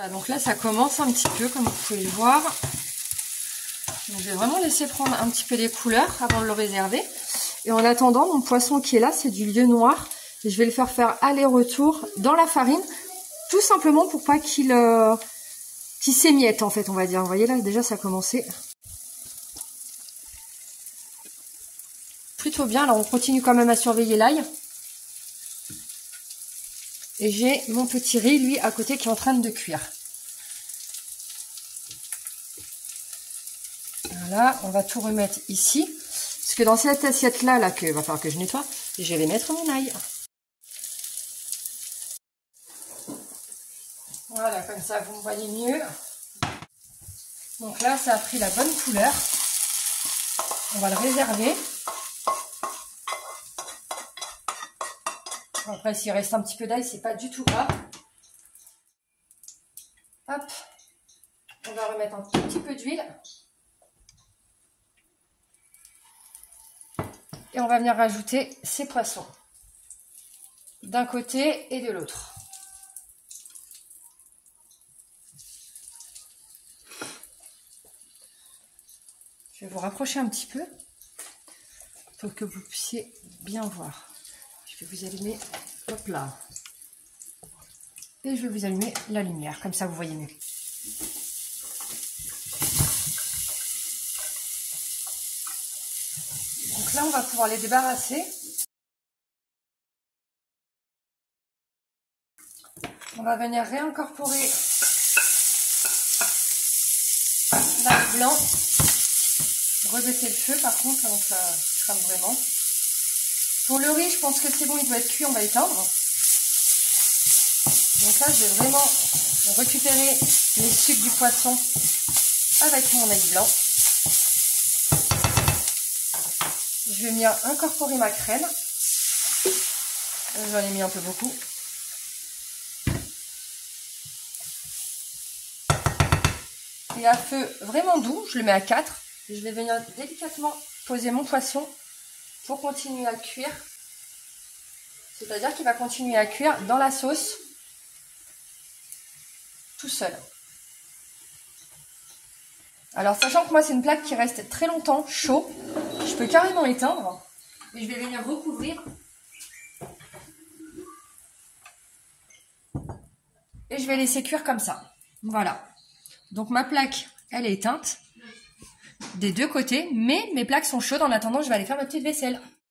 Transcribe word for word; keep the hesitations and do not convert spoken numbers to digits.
Voilà, donc là ça commence un petit peu comme vous pouvez le voir. Donc, je vais vraiment laisser prendre un petit peu les couleurs avant de le réserver. Et en attendant, mon poisson qui est là, c'est du lieu noir. Et je vais le faire faire aller-retour dans la farine, tout simplement pour pas qu'il euh, qu'il s'émiette en fait, on va dire. Vous voyez là, déjà ça a commencé plutôt bien. Alors on continue quand même à surveiller l'ail. Et j'ai mon petit riz, lui, à côté qui est en train de cuire. Voilà, on va tout remettre ici. Parce que dans cette assiette-là, là, que va falloir que je nettoie, je vais mettre mon ail. Voilà, comme ça, vous me voyez mieux. Donc là, ça a pris la bonne couleur. On va le réserver. Après, s'il reste un petit peu d'ail, c'est pas du tout grave. Hop. On va remettre un tout petit peu d'huile. Et on va venir rajouter ces poissons. D'un côté et de l'autre. Je vais vous rapprocher un petit peu pour que vous puissiez bien voir. Je vais vous allumer, hop là. Et je vais vous allumer la lumière, comme ça vous voyez mieux. Donc là, on va pouvoir les débarrasser. On va venir réincorporer l'ail blanc. Rebaisser le feu par contre, donc ça crame vraiment. Pour le riz, je pense que c'est bon, il doit être cuit, on va éteindre. Donc là, je vais vraiment récupérer les sucs du poisson avec mon ail blanc. Je vais venir incorporer ma crème. J'en ai mis un peu beaucoup. Et à feu vraiment doux, je le mets à quatre. Et je vais venir délicatement poser mon poisson pour continuer à cuire. C'est-à-dire qu'il va continuer à cuire dans la sauce tout seul. Alors sachant que moi c'est une plaque qui reste très longtemps chaud, je peux carrément éteindre et je vais venir recouvrir et je vais laisser cuire comme ça. Voilà. Donc ma plaque, elle est éteinte des deux côtés, mais mes plaques sont chaudes. En attendant, je vais aller faire ma petite vaisselle.